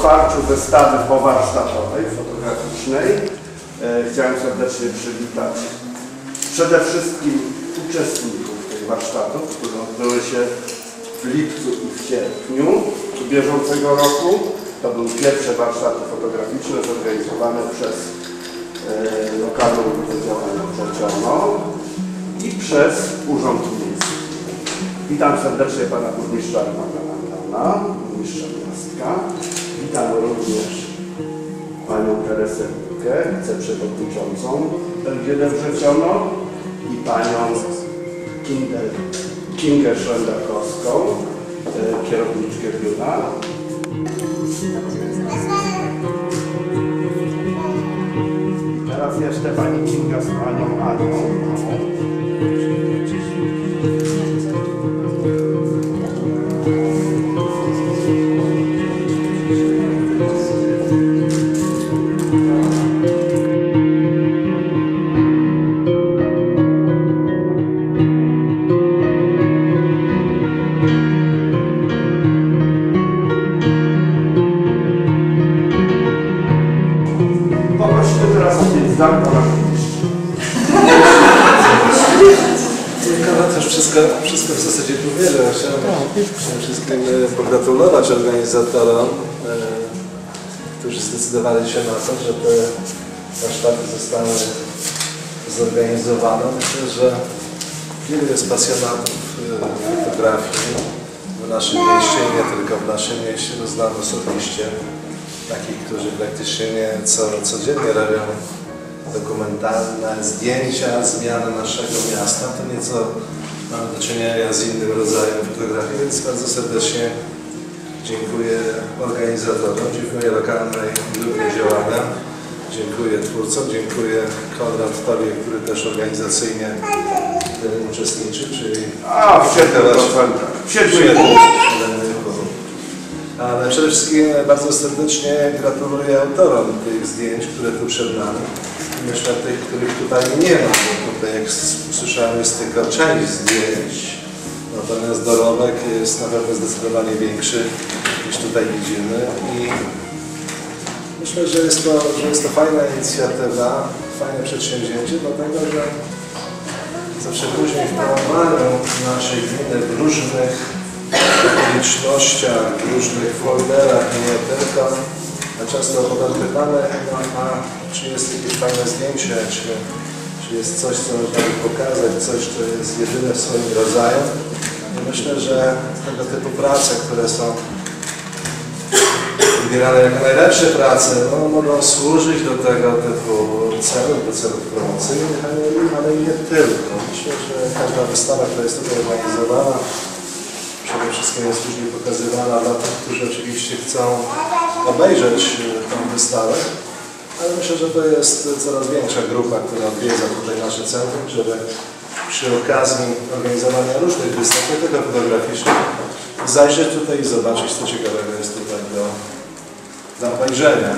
otwarciu wystawy powarsztatowej, fotograficznej chciałem serdecznie przywitać przede wszystkim uczestników tych warsztatów, które odbyły się w lipcu i w sierpniu bieżącego roku. To były pierwsze warsztaty fotograficzne zorganizowane przez lokalną grupę działania Przeczono i przez Urząd Miejski. Witam serdecznie pana burmistrza Romana Antona, burmistrza miasta. Witam również panią Teresę Bukę, wiceprzewodniczącą LGD Przeczono i panią Kingę Szwenderkowską, kierowniczkę biura. I teraz jeszcze pani Kinga z panią Anią. Wszystko w zasadzie powiedział. Chciałem przede wszystkim pogratulować organizatorom, którzy zdecydowali się na to, że te warsztaty zostały zorganizowane. Myślę, że wielu jest pasjonatów fotografii w naszym mieście i nie tylko w naszym mieście. To znam osobiście takich, którzy praktycznie codziennie robią dokumentalne zdjęcia zmiany naszego miasta. To nieco mamy do czynienia z innym rodzajem fotografii, więc bardzo serdecznie dziękuję organizatorom, dziękuję lokalnej grupie działania, dziękuję twórcom, dziękuję Konradowi, który też organizacyjnie uczestniczy, czyli w 7%. Ale przede wszystkim bardzo serdecznie gratuluję autorom tych zdjęć, które tu przed nami. Myślę tych, których tutaj nie ma, bo tutaj, jak słyszałem, jest tylko część zdjęć. Natomiast dorobek jest na pewno zdecydowanie większy niż tutaj widzimy. I myślę, że jest to fajna inicjatywa, fajne przedsięwzięcie, dlatego że zawsze później w planowaniu naszej gminy w różnych okolicznościach, w różnych folderach, nie tylko, często podam pytanie, a czy jest jakieś fajne zdjęcie, czy jest coś, co można by pokazać, coś, co jest jedyne w swoim rodzaju. I myślę, że tego typu prace, które są wybierane jako najlepsze prace, mogą służyć do tego typu celów, do celów promocyjnych, ale i nie tylko. Myślę, że każda wystawa, która jest tutaj organizowana, przede wszystkim jest później pokazywana dla tych, którzy oczywiście chcą obejrzeć tę wystawę, ale myślę, że to jest coraz większa grupa, która odwiedza tutaj nasze centrum, żeby przy okazji organizowania różnych wystaw, nie tylko fotograficznych, zajrzeć tutaj i zobaczyć, co ciekawego jest tutaj do obejrzenia.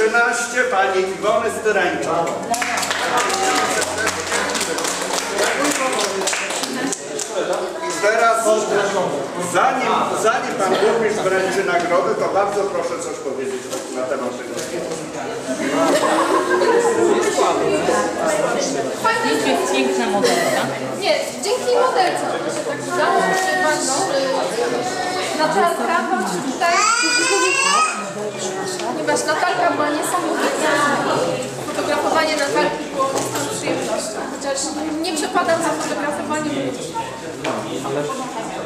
13 pani Iwony Styrańczak. I teraz, zanim pan burmistrz wręczy nagrody, to bardzo proszę coś powiedzieć na temat tego zdjęcia. Jest piękna modelka. Nie, dzięki modelce to się tak udało, Natalka, bądź tutaj, ponieważ Natalka była niesamowita i fotografowanie Natalki było z przyjemnością, chociaż nie przepadam za fotografowaniem ludzi.